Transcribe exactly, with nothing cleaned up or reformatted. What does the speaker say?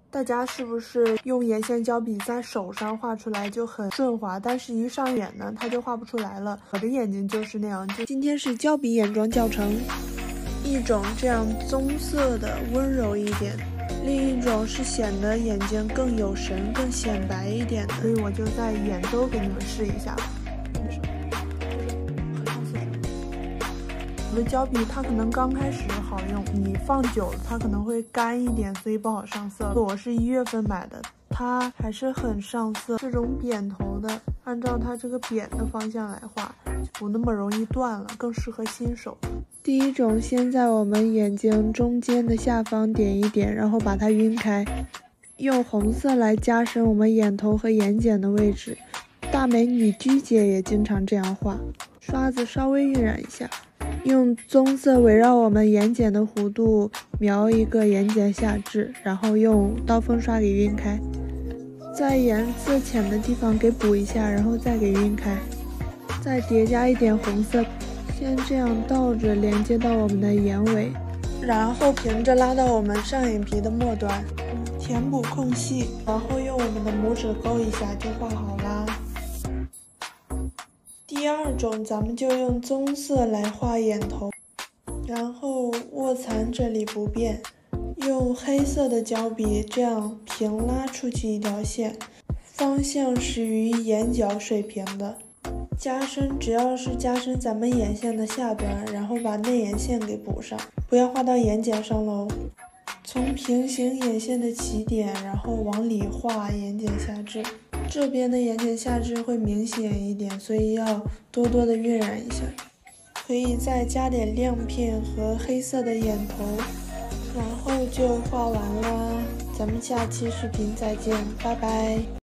大家是不是用眼线胶笔在手上画出来就很顺滑，但是一上眼呢，它就画不出来了。我的眼睛就是那样。就今天是胶笔眼妆教程，一种这样棕色的温柔一点，另一种是显得眼睛更有神、更显白一点的。所以我就在眼周给你们试一下。我的胶笔它可能刚开始好用，你放久了它可能会干一点，所以不好上色。我是一月份买的，它还是很上色。这种扁头的，按照它这个扁的方向来画，就不那么容易断了，更适合新手。第一种，先在我们眼睛中间的下方点一点，然后把它晕开，用红色来加深我们眼头和眼睑的位置。大美女鞠姐也经常这样画，刷子稍微晕染一下。用棕色围绕我们眼睑的弧度描一个眼睑下至，然后用刀锋刷给晕开，在颜色浅的地方给补一下，然后再给晕开，再叠加一点红色，先这样倒着连接到我们的眼尾，然后平着拉到我们上眼皮的末端，填补空隙，然后用我们的拇指勾一下就画好啦。第二种，咱们就用棕色来画眼头，然后卧蚕这里不变，用黑色的胶笔这样平拉出去一条线，方向是与眼角水平的。加深只要是加深咱们眼线的下端，然后把内眼线给补上，不要画到眼睑上喽。从平行眼线的起点，然后往里画眼睑下至。这边的眼睑下至会明显一点，所以要多多的晕染一下。可以再加点亮片和黑色的眼头，然后就画完啦。咱们下期视频再见，拜拜。